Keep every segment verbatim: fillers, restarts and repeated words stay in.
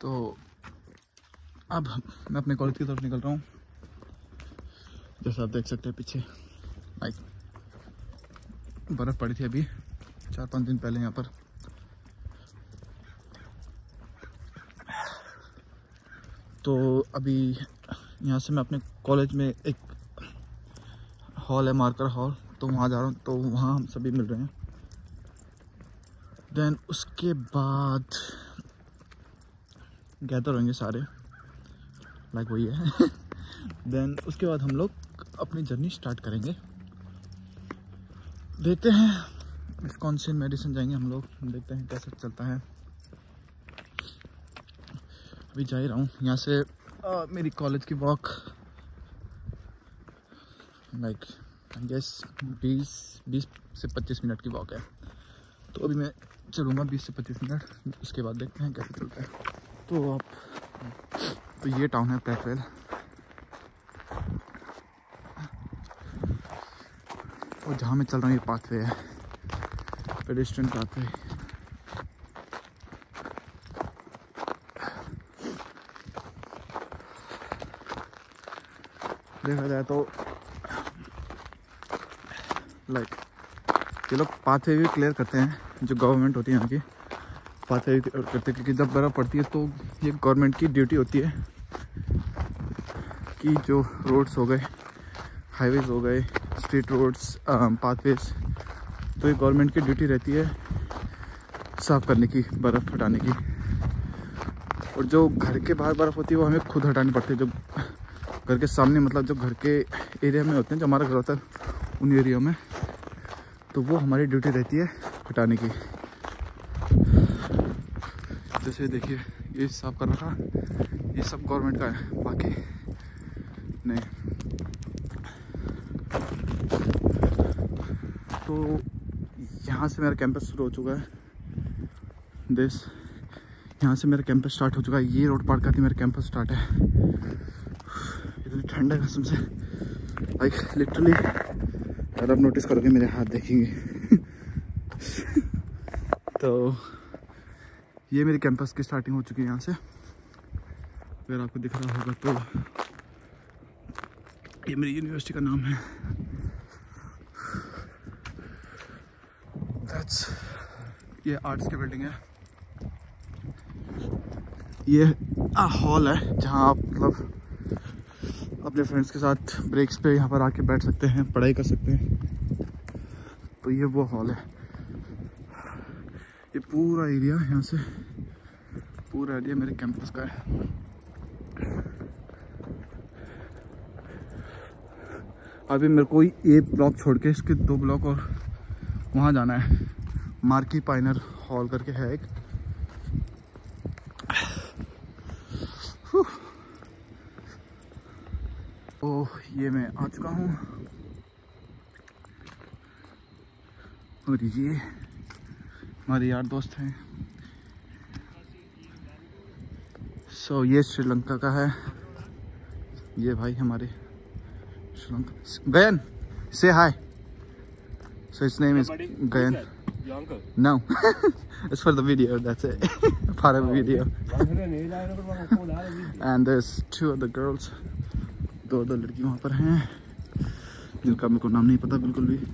तो अब मैं अपने कॉलेज की तरफ निकल रहा हूँ। जैसा आप देख सकते हैं पीछे लाइक बर्फ़ पड़ी थी अभी चार पाँच दिन पहले यहाँ पर। तो अभी यहाँ से मैं अपने कॉलेज में एक हॉल है, मार्कर हॉल, तो वहाँ जा रहा हूँ। तो वहाँ हम सभी मिल रहे हैं। देन उसके बाद गैदर होंगे सारे, लाइक वही है। देन उसके बाद हम लोग अपनी जर्नी स्टार्ट करेंगे। देखते हैं विस्कॉन्सिन मेडिसिन जाएंगे हम लोग, देखते हैं कैसे चलता है। अभी जा ही रहा हूँ यहाँ से। आ, मेरी कॉलेज की वॉक लाइक आई गेस बीस बीस से पच्चीस मिनट की वॉक है। तो अभी मैं चलूँगा बीस से पच्चीस मिनट, उसके बाद देखते हैं कैसे चलता है। तो आप तो ये टाउन है प्रेटवेल। और जहाँ मैं चल रहा हूँ ये पाथवे है, पेडेस्ट्रियन पाथवे। देखा जाए तो लाइक ये लोग पाथवे भी क्लियर करते हैं, जो गवर्नमेंट होती है यहाँ की पाथवे भी क्लियर करते हैं, क्योंकि जब बर्फ़ पड़ती है तो ये गवर्नमेंट की ड्यूटी होती है कि जो रोड्स हो गए, हाईवेज हो गए, स्ट्रीट रोड्स, पाथवेज, तो ये गवर्नमेंट की ड्यूटी रहती है साफ़ करने की, बर्फ़ हटाने की। और जो घर के बाहर बर्फ़ होती है वो हमें खुद हटानी पड़ती है। जो घर के सामने मतलब जो घर के एरिया में होते हैं, जो हमारा घर होता है उन एरिया में, तो वो हमारी ड्यूटी रहती है हटाने की। जैसे देखिए ये साफ़ कर रखा, ये सब गवर्नमेंट का है, बाकी नहीं। तो यहाँ से मेरा कैंपस शुरू हो चुका है। दिस यहाँ से मेरा कैंपस स्टार्ट हो चुका है। ये रोड पार करके मेरा कैंपस स्टार्ट है। इतनी ठंड है कसम से, लाइक लिटरली। अगर आप नोटिस करोगे मेरे हाथ देखेंगे। तो ये मेरी कैंपस की स्टार्टिंग हो चुकी है यहाँ से। अगर आपको दिख रहा होगा तो ये मेरी यूनिवर्सिटी का नाम है। That's, ये आर्ट्स की बिल्डिंग है। ये हॉल है जहाँ आप मतलब अपने फ्रेंड्स के साथ ब्रेक्स पे यहाँ पर आके बैठ सकते हैं, पढ़ाई कर सकते हैं। तो ये वो हॉल है। ये पूरा एरिया यहाँ से, पूरा एरिया मेरे कैंपस का है। अभी मेरे को ये ब्लॉक छोड़ के इसके दो ब्लॉक और वहाँ जाना है। मार्की पाइनर हॉल करके है एक। तो ये मैं आ चुका हूँ और ये हमारे यार दोस्त हैं। सो so, ये श्रीलंका का है। ये भाई हमारे Sri Lanka. गयन, say hi. So his name is Gayan. Your uncle? No. It's for the video, that's it. Part of the video. And there's two other girls. दो दो लड़की वहाँ पर हैं जिनका मेरे को नाम नहीं पता बिल्कुल भी।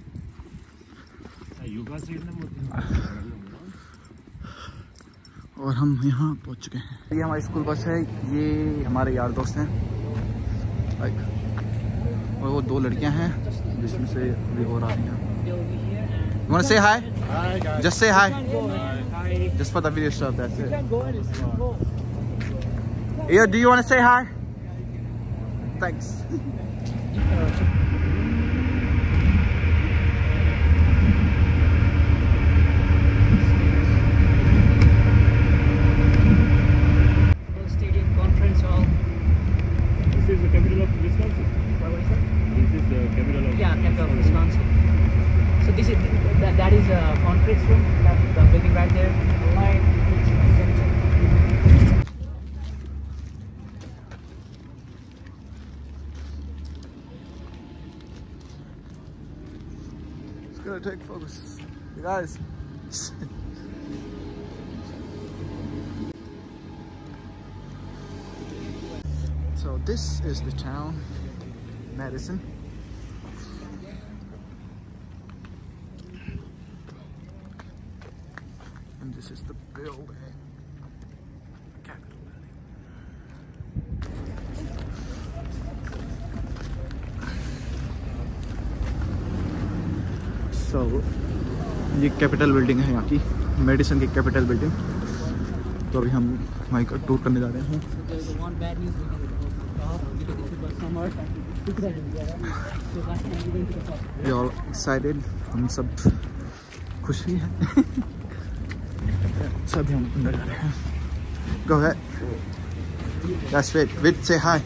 और हम यहाँ पहुँच चुके हैं। ये हमारी स्कूल बस है। ये हमारे यार दोस्त हैं लाइक, और वो दो लड़कियाँ हैं जिसमें से भी और आ रही हैं। You wanna say hi? Hi guys. Just say hi. Hi. Just for the video stuff, that's it. Yo, do you wanna say hi? Thanks. Stadium Conference Hall. This is the capital of Wisconsin. What is that? This is the capital of Yeah, capital of Wisconsin. So this is that, that is a conference room. That the building right there. Right. It's gonna take focus, you guys. So this is the town, Madison. And this is the building, Capitol building. So ये Capitol building है यहाँ की, medicine की capital building. तो अभी हम वहीं का टूर करने जा रहे हैं। We all excited, हम सब खुशी हैं। सभी हम अंदर जा रहे हैं। Go ahead. That's it. Wait, say hi.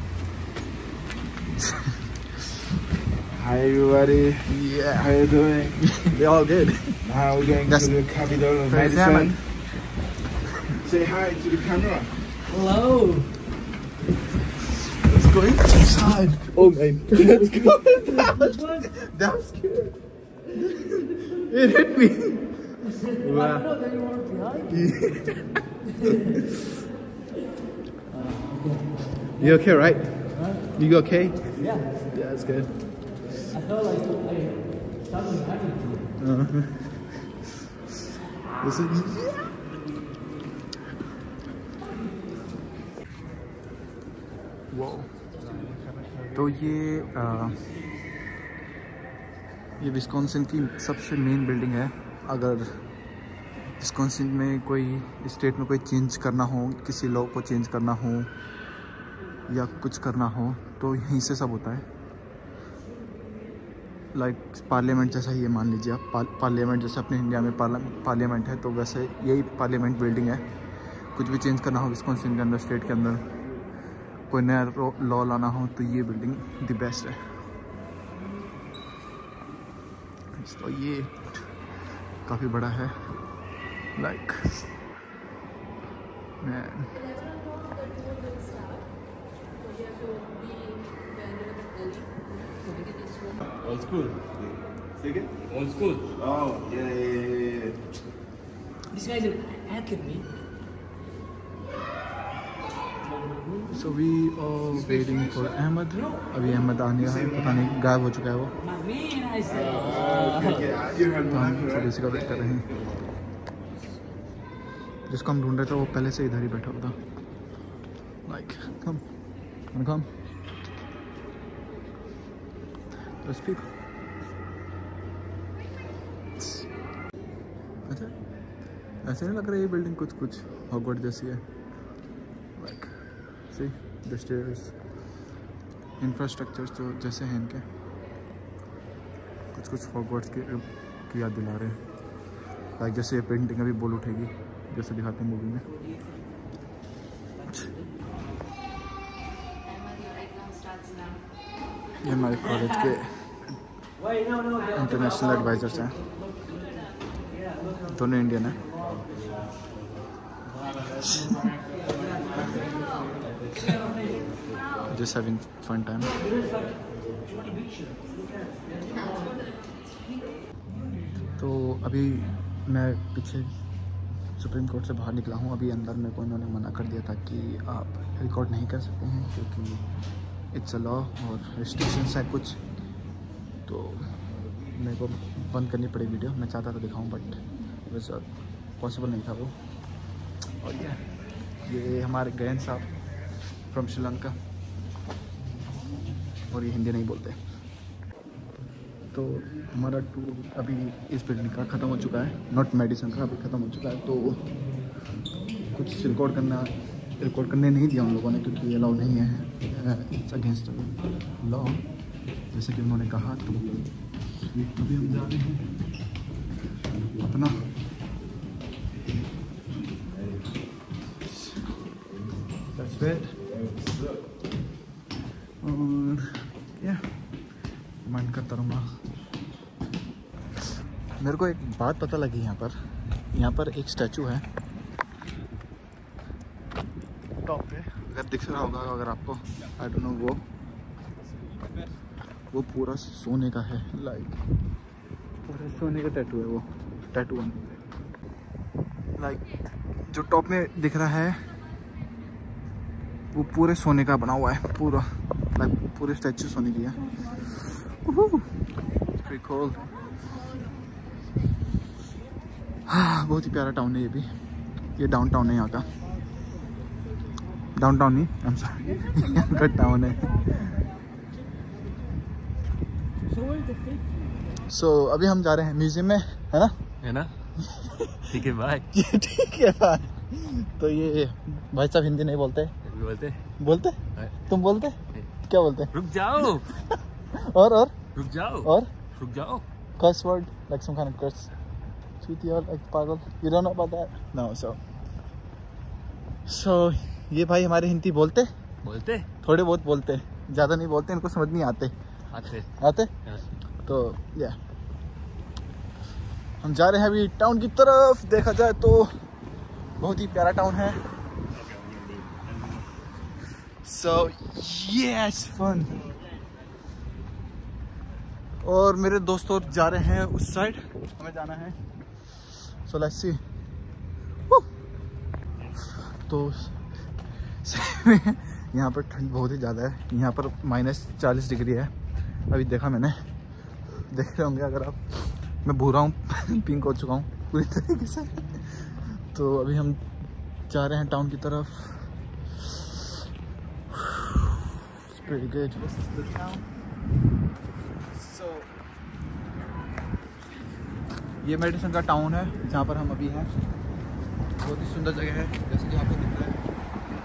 Hi everybody. Yeah. How you doing? We all good. Now we're going That's to the capital of Crazy Madison. Salmon. Say hi to the camera. Hello. Let's go inside. Oh man. Let's go. That was, What? that was scary. It hit me. I don't know that you were behind. You okay, right? Huh? You okay? Yeah. Yeah, that's good. I felt like I started behind you. Uh-huh. This is, wow. तो ये आ, ये Wisconsin की सबसे main building है। अगर Wisconsin में कोई state में कोई चेंज करना हो, किसी लॉ को चेंज करना हो या कुछ करना हो तो यहीं से सब होता है। लाइक पार्लियामेंट जैसा ही ये मान लीजिए आप, पा, पार्लियामेंट जैसे अपने इंडिया में पार्लियामेंट है तो वैसे यही पार्लियामेंट बिल्डिंग है। कुछ भी चेंज करना हो विस्कॉन्सिन के अंदर, स्टेट के अंदर, कोई नया लॉ लाना हो तो ये बिल्डिंग द बेस्ट है। तो ये काफ़ी बड़ा है। Like man Old school. Say again? Old school. Oh, yeah, yeah, yeah, yeah. This guy's an academy. So we are waiting for Ahmad. अभी अहमद आने है, पता नहीं गायब हो चुका है वो। My man, I said. Yeah, you heard तो हम me, थोड़ी right? सी का वेट कर रहे हैं। जिसको हम ढूंढ रहे थे वो पहले से इधर ही बैठा हुआ था। Like come come speak. अच्छा ऐसे नहीं लग रहा ये बिल्डिंग कुछ कुछ हॉगवर्ड जैसी है। Like see the stairs, infrastructures जो जैसे हैं इनके, कुछ कुछ हॉगवर्ड्स की, की याद दिला रहे हैं। लाइक जैसे ये पेंटिंग अभी बोल उठेगी जैसे दिखाते हैं मूवी में। ये हमारे कॉलेज के इंटरनेशनल एडवाइजर्स हैं, दोनों इंडियन हैं। Just having fun time. तो अभी मैं पीछे सुप्रीम कोर्ट से बाहर निकला हूँ। अभी अंदर मेरे को इन्होंने मना कर दिया था कि आप रिकॉर्ड नहीं कर सकते हैं क्योंकि इट्स अ लॉ और रिस्ट्रिक्शंस है कुछ, तो मेरे को बंद करनी पड़ी वीडियो। मैं चाहता था दिखाऊं बट वैसे पॉसिबल नहीं था वो। और ये ये हमारे गैन साहब फ्रॉम श्रीलंका, और ये हिंदी नहीं बोलते। तो हमारा टूर अभी इस बिल्डिंग का ख़त्म हो चुका है, नॉट मेडिसन का, अभी ख़त्म हो चुका है। तो कुछ रिकॉर्ड करना रिकॉर्ड करने नहीं दिया उन लोगों ने क्योंकि अलाउ नहीं है, इट्स अगेंस्ट लॉ जैसे कि उन्होंने कहा। तो अभी हम जा रहे हैं अपना That's it. और या मन करता रहूँगा। मेरे को एक बात पता लगी यहाँ पर यहाँ पर एक स्टैचू है टॉप पे, अगर दिख रहा होगा अगर आपको, आई डोंट नो, वो वो पूरा सोने का है। लाइक पूरा सोने का टैटू है वो, टैटू लाइक जो टॉप में दिख रहा है वो पूरे सोने का बना हुआ है, पूरा लाइक पूरे स्टैचू सोने की है। cool. बहुत ही प्यारा टाउन है ये भी, ये डाउन टाउन है यहाँ का, डाउन टाउन नहीं, आई एम सॉरी, यहाँ का टाउन है। सो so, अभी हम जा रहे हैं म्यूजियम में, है ना? है ना? ठीक है बाय। ठीक है बाय। तो ये भाई साहब हिंदी नहीं बोलते? बोलते बोलते तुम बोलते क्या बोलते? रुक जाओ। और और रुक जाओ और रुक जाओ। curse word like some kind of curse, चूतिया like पागल, you don't know about that? No. so so ये भाई हमारे हिंदी बोलते बोलते थोड़े बहुत बोलते, ज्यादा नहीं बोलते, इनको समझ नहीं आते आते आते तो या हम जा रहे हैं अभी टाउन की तरफ। देखा जाए तो बहुत ही प्यारा टाउन है। So yes, fun. और मेरे दोस्त और जा रहे हैं उस साइड, हमें जाना है। So let's see. Woo! तो यहाँ पर ठंड बहुत ही ज़्यादा है, यहाँ पर माइनस चालीस डिग्री है। अभी देखा मैंने, देख रहे होंगे अगर आप, मैं भूरा हूँ, पिंक हो चुका हूँ पूरी तरीके से। तो अभी हम जा रहे हैं टाउन की तरफ। Pretty good. This is the town. So, ये मेडिसन का टाउन है जहाँ पर हम अभी हैं। बहुत ही सुंदर जगह है, जैसे कि आपको दिख रहा है।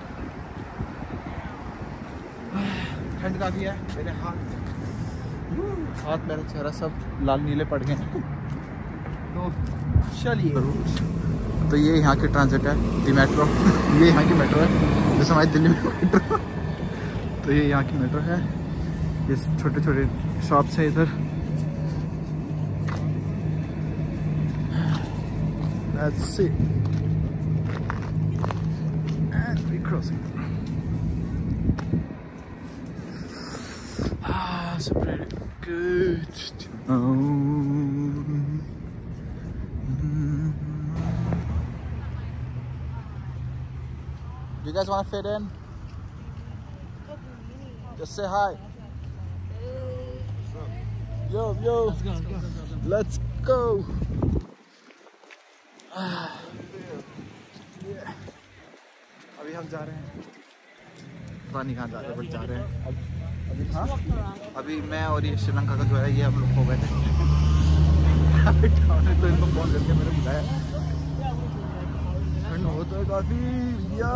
ठंड काफ़ी है, मेरे हाथ हाथ मेरा चेहरा सब लाल नीले पड़ गए हैं। तो चलिए, तो ये यहाँ की ट्रांजिट है, दी मेट्रो। ये यहाँ की मेट्रो है, जैसे हमारी दिल्ली में मेट्रो। तो ये यहाँ की मेट्रो है, ये छोटे छोटे शॉप्स है इधर। Let's see. And we're crossing. Ah, so pretty good. Um, do you guys want to fit in? Just say hi. Yo, yo. Let's go. Let's go. अभी हम जा रहे हैं, पता नहीं कहाँ जा रहे हैं, बट जा रहे हैं। अब अभी हाँ अभी मैं और ये श्रीलंका का जो है, ये हम लोग हो गए थे। तो इनको फोन करके मैंने बुलाया, ठंड होता है काफ़ी या।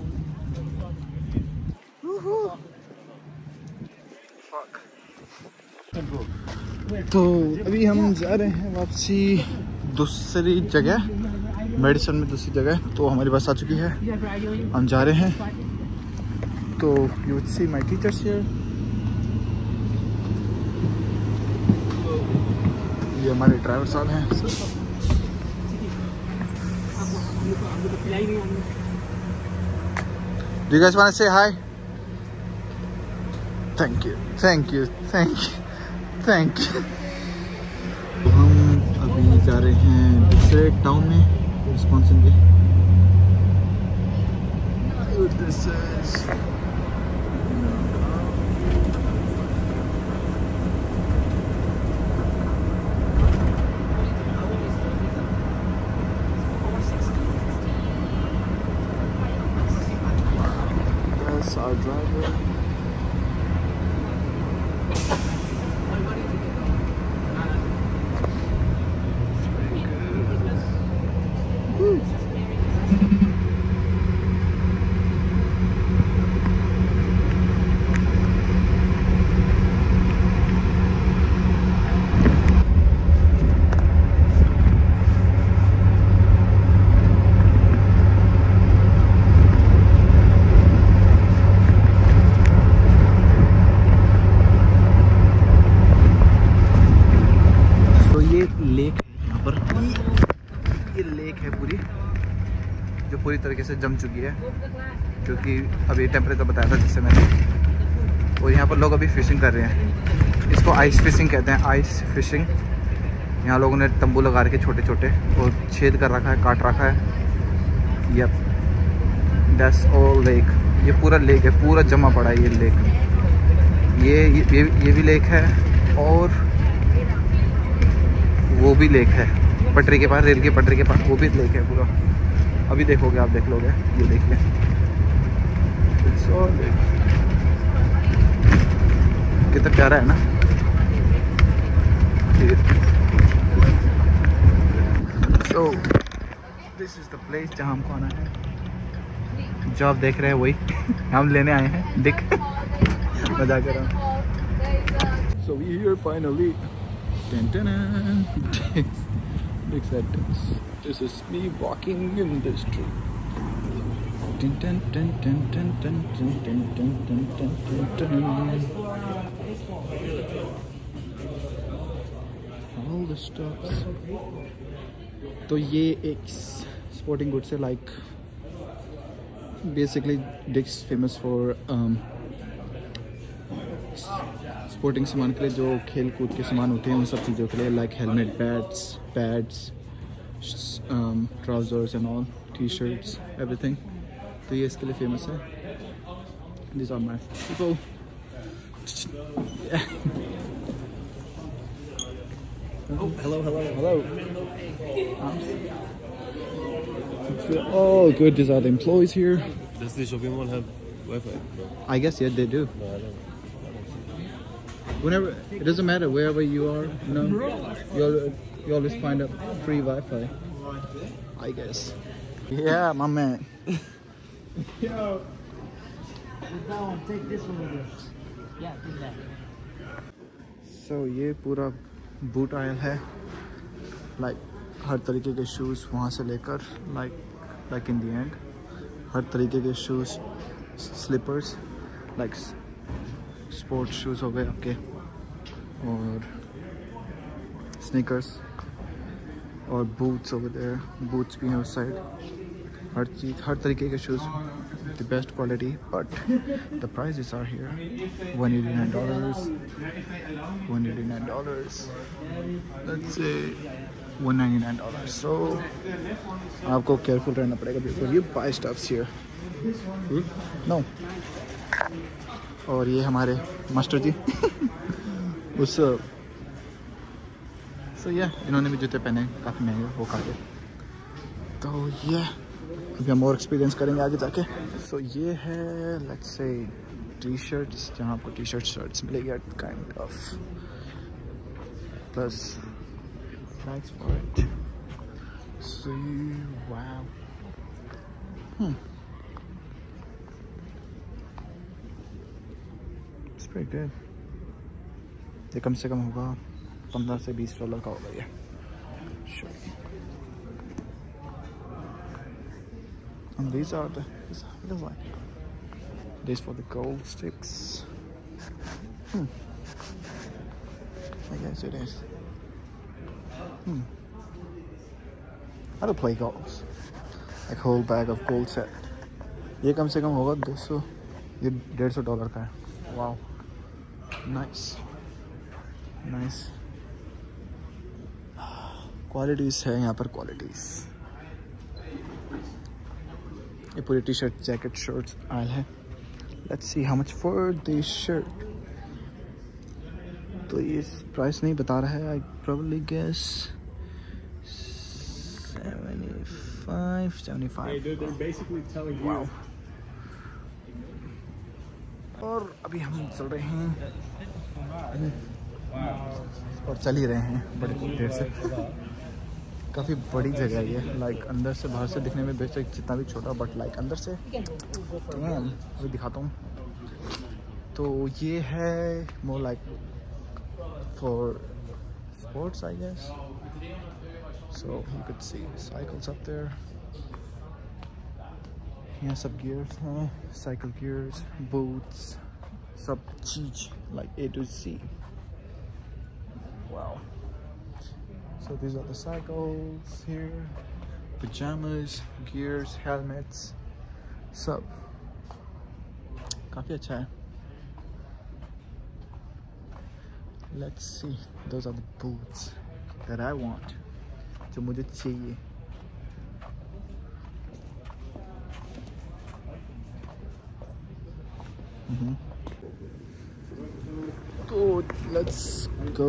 तो अभी हम जा रहे हैं वापसी दूसरी जगह, मेडिसन में दूसरी जगह। तो हमारी बस आ चुकी है, हम जा रहे हैं। तो you would see my teachers here. ये हमारे ड्राइवर साहब हैं। Do you guys want to say hi? Thank you, thank you, thank you, thank you. हम अभी जा रहे हैं दूसरे टाउन में, विस्कॉन्सिन के। This is that's our driver. Lake है यहाँ पर, ये लेक है पूरी, जो पूरी तरीके से जम चुकी है, क्योंकि अभी टेम्परेचर बताया था जिससे मैंने। और यहाँ पर लोग अभी फिशिंग कर रहे हैं, इसको आइस फिशिंग कहते हैं, आइस फिशिंग। यहाँ लोगों ने तंबू लगा रखे छोटे छोटे और छेद कर रखा है, काट रखा है। Yup, that's all lake. ये पूरा लेक है, पूरा जमा पड़ा है ये लेक। ये ये ये भी लेक है और वो भी लेक है पटरी के पास, रेल की पटरी के पास वो भी लेक है पूरा। अभी देखोगे आप, देख लोगे, ये देखिए कितना प्यारा है ना। So this is the place जहाँ हमको आना है। जो आप देख रहे हैं वही हम लेने आए हैं, दिख मजाक कर रहा हूँ। So we here finally. Look at this. This is me walking in the street. Dun, dun, dun, dun, dun, dun, dun, dun, dun, dun, dun, dun. All the stops. तो ये एक स्पोर्टिंग गुड्स है, like basically Dick's famous for sporting सामान के लिए, जो खेल कूद के सामान होते हैं उन सब चीज़ों के लिए, like helmet, bats, pads, trousers and all, T shirts, everything. तो ये इसके लिए फेमस है। This are my people. Hello hello hello. Oh good, these are the employees here. Does the shopping mall have Wi-Fi? I guess yeah, they do. No, I don't. Whenever, it doesn't matter wherever you are, you know, you you always find a free Wi-Fi, I guess. Yeah, my man. Yo. Take this one over there. Yeah, do that. So ये पूरा boot aisle है, like हर तरीके के shoes वहाँ से लेकर, like like in the end हर तरीके के shoes, slippers, like sports shoes हो गए आपके, और स्नीकर्स और बूट्स ओवर देयर, बूट्स भी हैं उस साइड। हर चीज़, हर तरीके के shoes, the best quality, but the prices are here one eighty nine dollars, one eighty nine dollars, let's say one ninety nine dollars. So आपको केयरफुल रहना पड़ेगा before you buy stuffs here. No. और ये हमारे master जी उस सो ये इन्होंने भी जूते पहने, काफ़ी महंगे वो काटे। तो ये अभी हम और एक्सपीरियंस करेंगे आगे जाके। सो so, ये है लेट्स से टी शर्ट्स, जहाँ आपको टी शर्ट शर्ट्स मिलेगी kind of, plus flags for it. So wow, hmm it's pretty good. ये कम से कम होगा पंद्रह से बीस डॉलर का होगा ये। Sure. And these are the, this, what is that? These for the gold sticks. Hmm. I guess it is. Hmm. How to play golf? Like whole bag of gold set. ये कम से कम होगा दो सौ, ये डेढ़ सौ डॉलर का है। Wow, nice nice. क्वालिटीज़ है यहाँ पर, क्वालिटीज़। ये पूरी T shirt, jacket, shirts aisle है। Let's see how much for this shirt. तो ये प्राइस नहीं बता रहा है, I probably guess seventy five, seventy five. Wow. और अभी हम चल रहे हैं और चल ही रहे हैं बड़ी देर से। काफ़ी बड़ी जगह है ये, लाइक अंदर से, बाहर से दिखने में बेशक जितना भी छोटा, बट लाइक अंदर से अभी दिखाता हूँ। तो ये है more like for sports I guess. So you can see cycles up there. यहाँ सब गियर्स हैं, साइकिल गियर्स, बूट्स, सब चीज like A to Z. Wow. So these are the cycles here, pajamas, gears, helmets, सब काफ़ी अच्छा है। Let's see, those are the boots that I want, जो मुझे चाहिए। तो लेट्स गो।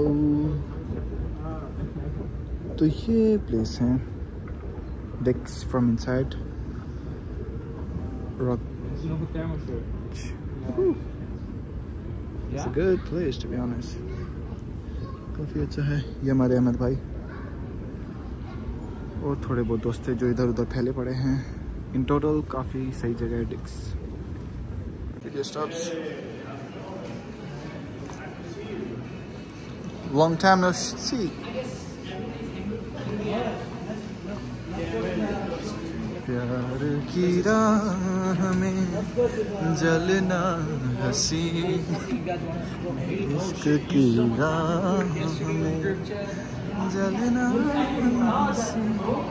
तो ये प्लेस है, Dick's from inside rock. It's a good place to be honest. काफ़ी अच्छा है। ये हमारे अहमद भाई और थोड़े बहुत दोस्त थे जो इधर उधर फैले पड़े हैं। इन टोटल काफ़ी सही जगह है Dick's. Video stops. Long time no see. प्यार की राह में जलना हंसी, इश्क की राह में जलना हंसी।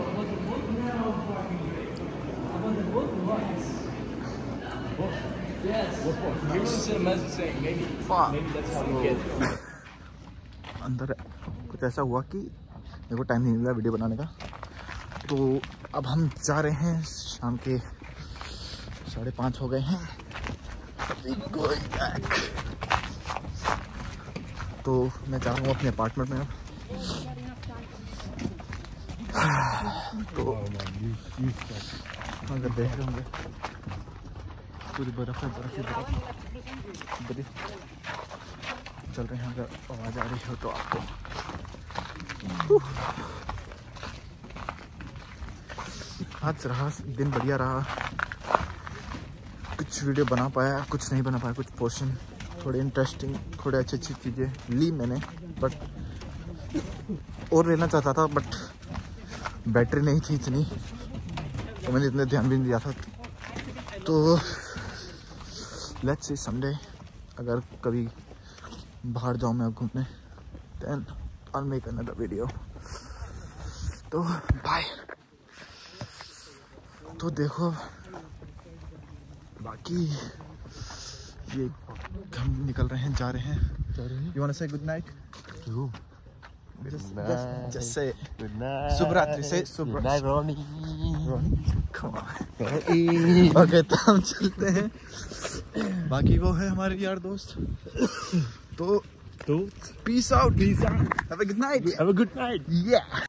अंदर कुछ ऐसा हुआ कि मेरे को टाइम नहीं मिला वीडियो बनाने का, तो अब हम जा रहे हैं। शाम के साढ़े पाँच हो गए हैं। Going back. तो मैं जा रहा हूँ अपने अपार्टमेंट में अब। तो अगर देख रहे होंगे पूरी बर्फ है, बर्फ ही बर्फ बर्फ चल रहे हैं। अगर आवाज़ आ रही हो तो आपको। आज रहा दिन बढ़िया रहा। कुछ वीडियो बना पाया, कुछ नहीं बना पाया। कुछ पोर्शन थोड़े इंटरेस्टिंग, थोड़े अच्छी अच्छी चीज़ें ली मैंने, बट और लेना चाहता था बट बैटरी नहीं थी इतनी, तो मैंने इतने ध्यान भी नहीं दिया था। तो लेट्स सी समडे अगर कभी बाहर जाऊँ मैं घूमने, then I make another video. तो बाय। तो देखो बाकी ये हम निकल रहे हैं, जा रहे हैं। You want to say good night? Just say Good night. शुभ रात्रि से शुभ Good night, Ronnie. ओके तो हम चलते हैं। बाकी वो है हमारे यार दोस्त। तो So, peace out. peace out. Have a good night. Have a good night. या